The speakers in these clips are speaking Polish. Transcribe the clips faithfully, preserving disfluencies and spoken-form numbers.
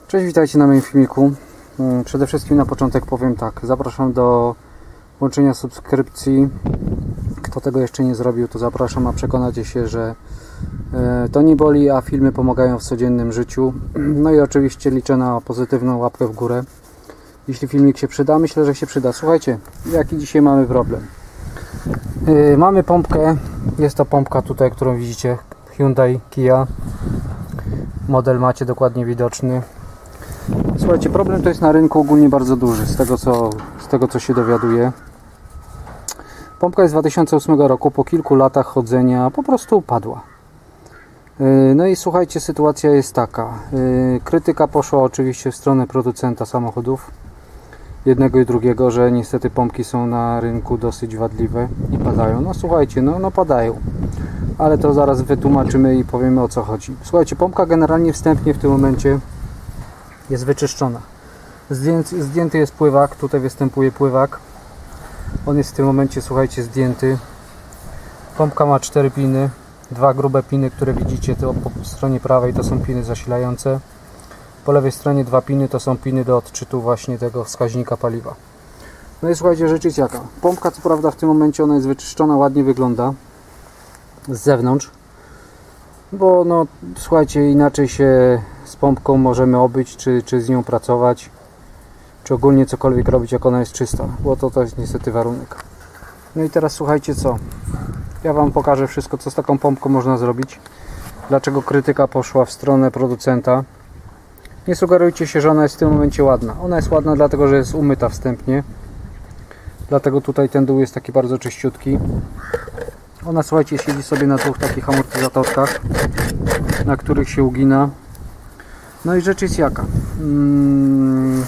Cześć, witajcie na moim filmiku. Przede wszystkim na początek powiem tak, zapraszam do włączenia subskrypcji. Kto tego jeszcze nie zrobił, to zapraszam, a przekonacie się, że to nie boli, a filmy pomagają w codziennym życiu. No i oczywiście liczę na pozytywną łapkę w górę, jeśli filmik się przyda. Myślę, że się przyda. Słuchajcie, jaki dzisiaj mamy problem. Mamy pompkę, jest to pompka tutaj, którą widzicie, Hyundai Kia. Model macie dokładnie widoczny. Słuchajcie, problem to jest na rynku ogólnie bardzo duży, z tego co, z tego co się dowiaduję. Pompka jest z dwa tysiące ósmego roku, po kilku latach chodzenia po prostu upadła. No i słuchajcie, sytuacja jest taka. Krytyka poszła oczywiście w stronę producenta samochodów, jednego i drugiego, że niestety pompki są na rynku dosyć wadliwe i padają. No słuchajcie, no, no padają. Ale to zaraz wytłumaczymy i powiemy, o co chodzi. Słuchajcie, pompka generalnie wstępnie w tym momencie jest wyczyszczona. Zdjęty, zdjęty jest pływak, tutaj występuje pływak. On jest w tym momencie, słuchajcie, zdjęty. Pompka ma cztery piny, dwa grube piny, które widzicie to po stronie prawej, to są piny zasilające. Po lewej stronie dwa piny, to są piny do odczytu właśnie tego wskaźnika paliwa. No i słuchajcie, rzecz jest jaka. Pompka co prawda w tym momencie ona jest wyczyszczona, ładnie wygląda z zewnątrz, bo no słuchajcie, inaczej się z pompką możemy obyć, czy, czy z nią pracować, czy ogólnie cokolwiek robić, jak ona jest czysta, bo to, to jest niestety warunek. No i teraz słuchajcie co, ja Wam pokażę wszystko, co z taką pompką można zrobić, dlaczego krytyka poszła w stronę producenta. Nie sugerujcie się, że ona jest w tym momencie ładna. Ona jest ładna dlatego, że jest umyta wstępnie, dlatego tutaj ten dół jest taki bardzo czyściutki. Ona, słuchajcie, siedzi sobie na dwóch takich amortyzatorkach, na których się ugina. No i rzecz jest jaka. Hmm.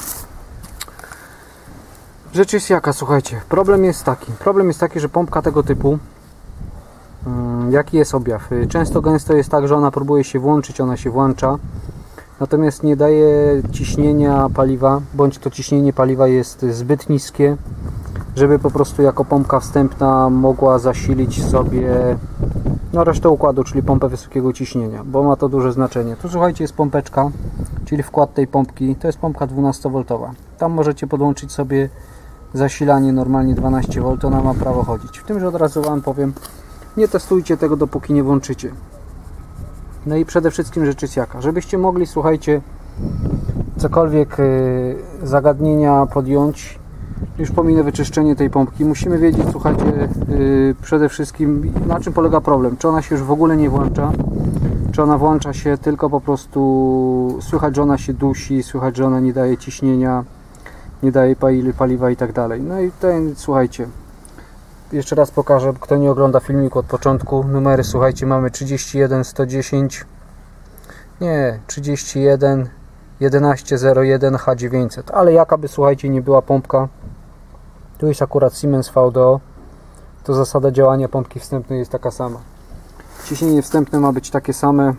Rzecz jest jaka, słuchajcie. Problem jest taki. Problem jest taki, że pompka tego typu, hmm, jaki jest objaw? Często gęsto jest tak, że ona próbuje się włączyć, ona się włącza, natomiast nie daje ciśnienia paliwa, bądź to ciśnienie paliwa jest zbyt niskie, żeby po prostu jako pompka wstępna mogła zasilić sobie no, resztę układu, czyli pompę wysokiego ciśnienia, bo ma to duże znaczenie. Tu słuchajcie, jest pompeczka, czyli wkład tej pompki, to jest pompka dwunastowoltowa. Tam możecie podłączyć sobie zasilanie normalnie dwanaście wolt, ona ma prawo chodzić. W tym, że od razu Wam powiem, nie testujcie tego, dopóki nie włączycie. No i przede wszystkim rzecz jest jaka, żebyście mogli, słuchajcie, cokolwiek yy, zagadnienia podjąć. Już pominę wyczyszczenie tej pompki. Musimy wiedzieć, słuchajcie, yy, przede wszystkim na czym polega problem. Czy ona się już w ogóle nie włącza, czy ona włącza się tylko po prostu, słychać, że ona się dusi, słychać, że ona nie daje ciśnienia, nie daje paliwa i tak dalej. No i ten, słuchajcie, jeszcze raz pokażę, kto nie ogląda filmiku od początku. Numery, słuchajcie, mamy trzydzieści jeden sto dziesięć, nie, trzydzieści jeden jedenaście zero jeden H dziewięćset, ale jaka by, słuchajcie, nie była pompka, tu jest akurat Siemens V D O, to zasada działania pompki wstępnej jest taka sama. Ciśnienie wstępne ma być takie same.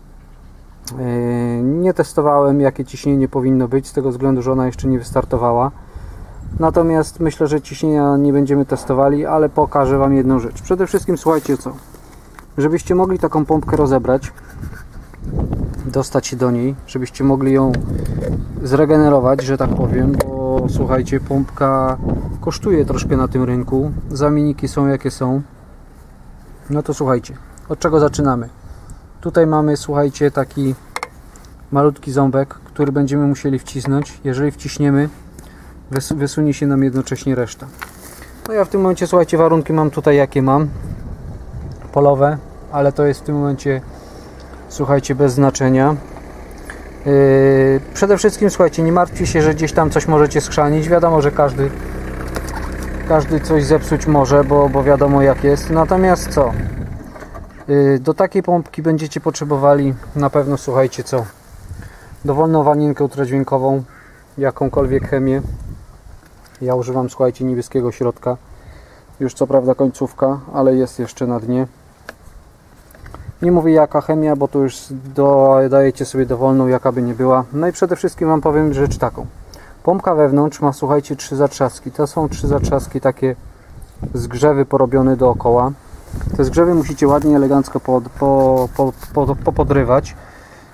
Nie testowałem, jakie ciśnienie powinno być, z tego względu, że ona jeszcze nie wystartowała. Natomiast myślę, że ciśnienia nie będziemy testowali, ale pokażę Wam jedną rzecz. Przede wszystkim słuchajcie co, żebyście mogli taką pompkę rozebrać, dostać się do niej, żebyście mogli ją zregenerować, że tak powiem, bo słuchajcie, pompka kosztuje troszkę na tym rynku, zamienniki są jakie są. No to słuchajcie, od czego zaczynamy? Tutaj mamy, słuchajcie, taki malutki ząbek, który będziemy musieli wcisnąć. Jeżeli wciśniemy, wysunie się nam jednocześnie reszta. No ja w tym momencie, słuchajcie, warunki mam tutaj jakie mam, polowe, ale to jest w tym momencie, słuchajcie, bez znaczenia. Yy, przede wszystkim, słuchajcie, nie martwcie się, że gdzieś tam coś możecie skrzanić. Wiadomo, że każdy każdy coś zepsuć może, bo, bo wiadomo jak jest. Natomiast co? Yy, do takiej pompki będziecie potrzebowali na pewno, słuchajcie, co? Dowolną wanienkę ultradźwiękową, jakąkolwiek chemię. Ja używam, słuchajcie, niebieskiego środka. Już co prawda końcówka, ale jest jeszcze na dnie. Nie mówię jaka chemia, bo to już dodajecie sobie dowolną, jaka by nie była. No i przede wszystkim Wam powiem rzecz taką. Pompka wewnątrz ma, słuchajcie, trzy zatrzaski. To są trzy zatrzaski, takie zgrzewy porobione dookoła. Te zgrzewy musicie ładnie, elegancko pod, po, po, po, popodrywać.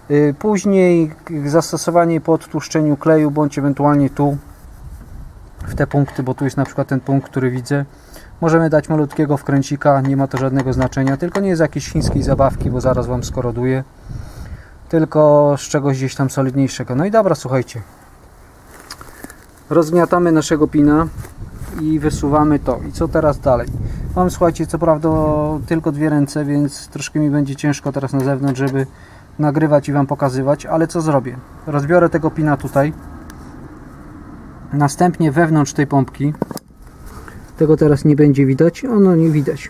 Później zastosowanie po odtłuszczeniu kleju, bądź ewentualnie tu w te punkty, bo tu jest na przykład ten punkt, który widzę, możemy dać malutkiego wkręcika, nie ma to żadnego znaczenia, tylko nie jest jakiejś chińskiej zabawki, bo zaraz Wam skoroduje, tylko z czegoś gdzieś tam solidniejszego. No i dobra, słuchajcie, rozgniatamy naszego pina i wysuwamy to. I co teraz dalej? Mam, słuchajcie, co prawda tylko dwie ręce, więc troszkę mi będzie ciężko teraz na zewnątrz, żeby nagrywać i Wam pokazywać, ale co zrobię? Rozbiorę tego pina tutaj, następnie wewnątrz tej pompki, tego teraz nie będzie widać, ono nie widać.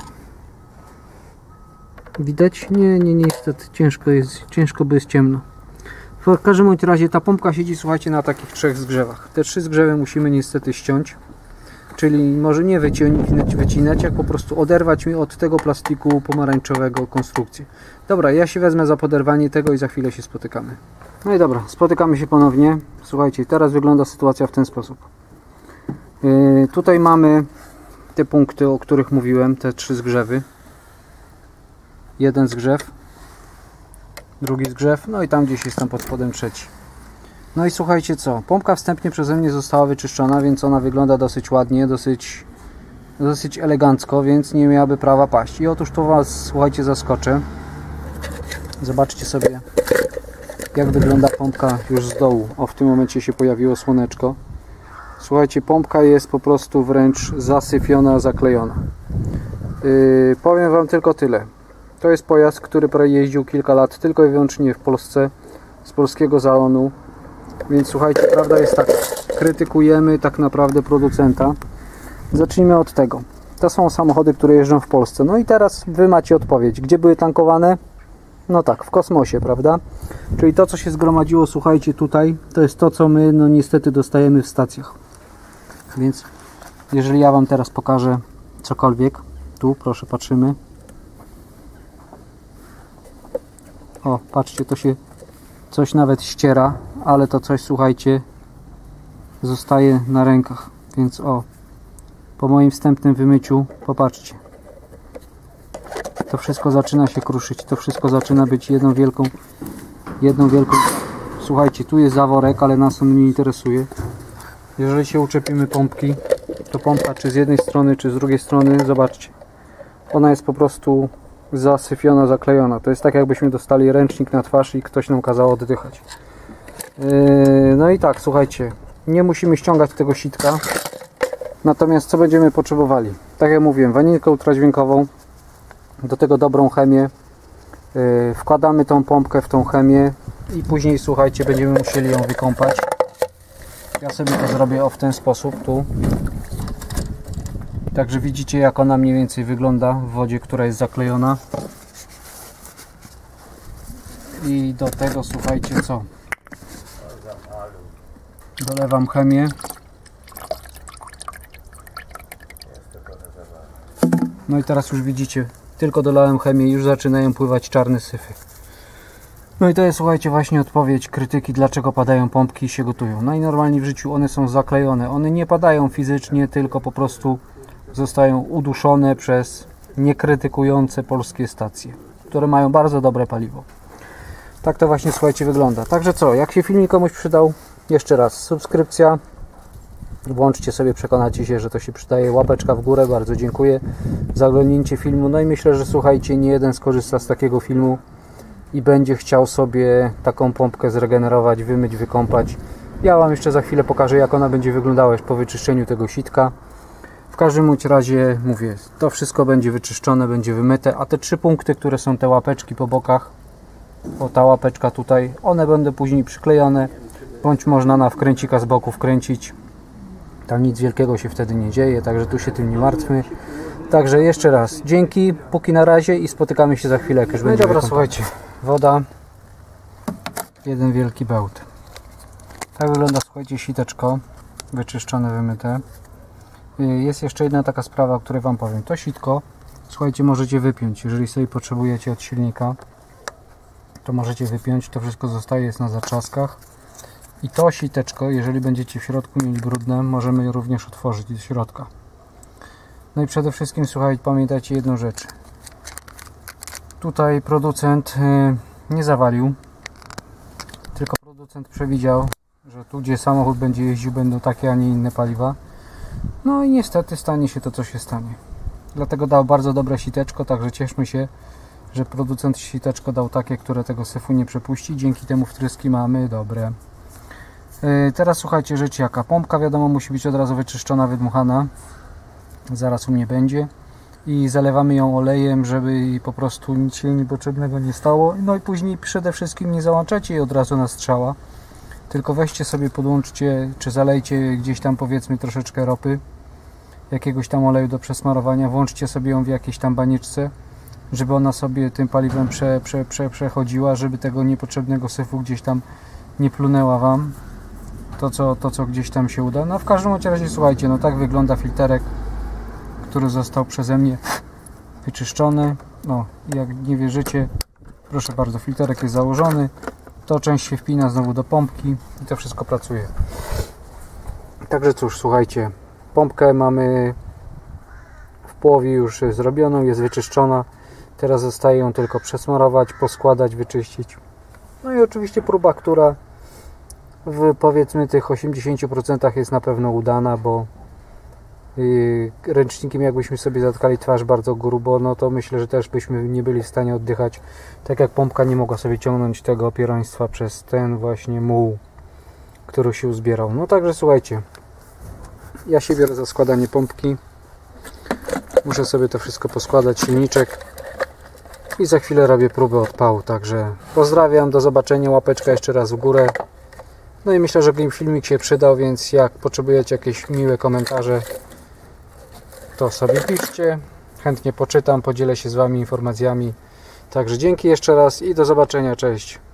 Widać? Nie, nie, niestety ciężko jest, ciężko, bo jest ciemno. W każdym bądź razie ta pompka siedzi, słuchajcie, na takich trzech zgrzewach. Te trzy zgrzewy musimy niestety ściąć, czyli może nie wycinać, wycinać, jak po prostu oderwać mi od tego plastiku pomarańczowego konstrukcję. Dobra, ja się wezmę za poderwanie tego i za chwilę się spotykamy. No i dobra, spotykamy się ponownie. Słuchajcie, teraz wygląda sytuacja w ten sposób. Yy, tutaj mamy te punkty, o których mówiłem, te trzy zgrzewy. Jeden zgrzew, drugi zgrzew, no i tam gdzieś jest tam pod spodem trzeci. No i słuchajcie co, pompka wstępnie przeze mnie została wyczyszczona, więc ona wygląda dosyć ładnie, dosyć, dosyć elegancko, więc nie miałaby prawa paść. I otóż to Was, słuchajcie, zaskoczę. Zobaczcie sobie, jak wygląda pompka już z dołu. O, w tym momencie się pojawiło słoneczko. Słuchajcie, pompka jest po prostu wręcz zasypiona, zaklejona. Yy, powiem Wam tylko tyle. To jest pojazd, który jeździł kilka lat tylko i wyłącznie w Polsce, z polskiego salonu. Więc słuchajcie, prawda jest taka, krytykujemy tak naprawdę producenta. Zacznijmy od tego. To są samochody, które jeżdżą w Polsce. No i teraz Wy macie odpowiedź. Gdzie były tankowane? No tak, w kosmosie, prawda? Czyli to, co się zgromadziło, słuchajcie, tutaj, to jest to, co my, no niestety, dostajemy w stacjach. Więc jeżeli ja Wam teraz pokażę cokolwiek, tu proszę, patrzymy. O, patrzcie, to się coś nawet ściera, ale to coś, słuchajcie, zostaje na rękach. Więc o, po moim wstępnym wymyciu, popatrzcie. To wszystko zaczyna się kruszyć, to wszystko zaczyna być jedną wielką, jedną wielką... Słuchajcie, tu jest zaworek, ale nas on nie interesuje. Jeżeli się uczepimy pompki, to pompka czy z jednej strony, czy z drugiej strony, zobaczcie, ona jest po prostu zasyfiona, zaklejona. To jest tak, jakbyśmy dostali ręcznik na twarz i ktoś nam kazał oddychać. Yy, no i tak, słuchajcie, nie musimy ściągać tego sitka. Natomiast co będziemy potrzebowali? Tak jak mówiłem, wanilkę ultradźwiękową, do tego dobrą chemię. Yy, wkładamy tą pompkę w tą chemię i później, słuchajcie, będziemy musieli ją wykąpać. Ja sobie to zrobię o w ten sposób, tu. Także widzicie, jak ona mniej więcej wygląda w wodzie, która jest zaklejona. I do tego, słuchajcie, co? Dolewam chemię. No i teraz już widzicie, tylko dolałem chemię i już zaczynają pływać czarne syfy. No i to jest, słuchajcie, właśnie odpowiedź krytyki, dlaczego padają pompki i się gotują. Najnormalniej w życiu one są zaklejone. One nie padają fizycznie, tylko po prostu zostają uduszone przez niekrytykujące polskie stacje, które mają bardzo dobre paliwo. Tak to właśnie, słuchajcie, wygląda. Także co, jak się filmik komuś przydał, jeszcze raz subskrypcja, włączcie sobie, przekonacie się, że to się przydaje, łapeczka w górę, bardzo dziękuję za oglądnięcie filmu. No i myślę, że słuchajcie, nie jeden skorzysta z takiego filmu i będzie chciał sobie taką pompkę zregenerować, wymyć, wykąpać. Ja Wam jeszcze za chwilę pokażę, jak ona będzie wyglądała już po wyczyszczeniu tego sitka. W każdym bądź razie, mówię, to wszystko będzie wyczyszczone, będzie wymyte, a te trzy punkty, które są te łapeczki po bokach, o ta łapeczka tutaj, one będą później przyklejone, bądź można na wkręcika z boku wkręcić. Tam nic wielkiego się wtedy nie dzieje, także tu się tym nie martwmy. Także jeszcze raz, dzięki, póki na razie i spotykamy się za chwilę, jak już będzie. No dobra, słuchajcie, woda, jeden wielki bełt. Tak wygląda, słuchajcie, siteczko, wyczyszczone, wymyte. Jest jeszcze jedna taka sprawa, o której Wam powiem. To sitko, słuchajcie, możecie wypiąć. Jeżeli sobie potrzebujecie od silnika, to możecie wypiąć. To wszystko zostaje, jest na zatrzaskach. I to siteczko, jeżeli będziecie w środku mieli brudne, możemy je również otworzyć do środka. No i przede wszystkim, słuchajcie, pamiętajcie jedną rzecz. Tutaj producent nie zawalił. producent przewidział, że tu gdzie samochód będzie jeździł będą takie, a nie inne paliwa. No i niestety stanie się to, co się stanie. Dlatego dał bardzo dobre siteczko, także cieszmy się, że producent siteczko dał takie, które tego syfu nie przepuści. Dzięki temu wtryski mamy dobre. Yy, teraz słuchajcie, rzecz jaka. Pompka wiadomo musi być od razu wyczyszczona, wydmuchana. Zaraz u mnie będzie. I zalewamy ją olejem, żeby po prostu nic się niepotrzebnego nie stało. No i później przede wszystkim nie załączacie jej od razu na strzała. Tylko weźcie sobie, podłączcie, czy zalejcie gdzieś tam powiedzmy troszeczkę ropy, jakiegoś tam oleju do przesmarowania, włączcie sobie ją w jakiejś tam banieczce, żeby ona sobie tym paliwem prze, prze, prze, przechodziła, żeby tego niepotrzebnego syfu gdzieś tam nie plunęła Wam to co, to, co gdzieś tam się uda. No w każdym razie słuchajcie, no tak wygląda filterek, który został przeze mnie wyczyszczony. No, jak nie wierzycie, proszę bardzo, filterek jest założony. To część się wpina znowu do pompki i to wszystko pracuje. Także cóż, słuchajcie, pompkę mamy w połowie już zrobioną, jest wyczyszczona. Teraz zostaje ją tylko przesmarować, poskładać, wyczyścić. No i oczywiście próba, która w powiedzmy tych osiemdziesięciu procentach jest na pewno udana, bo ręcznikiem jakbyśmy sobie zatkali twarz bardzo grubo, no to myślę, że też byśmy nie byli w stanie oddychać, tak jak pompka nie mogła sobie ciągnąć tego pieroństwa przez ten właśnie muł, który się uzbierał. No także słuchajcie, ja się biorę za składanie pompki, muszę sobie to wszystko poskładać, silniczek i za chwilę robię próbę odpału. Także pozdrawiam, do zobaczenia, łapeczka jeszcze raz w górę. No i myślę, że filmik się przydał, więc jak potrzebujecie jakieś miłe komentarze, to sobie piszcie, chętnie poczytam, podzielę się z Wami informacjami. Także dzięki jeszcze raz i do zobaczenia, cześć.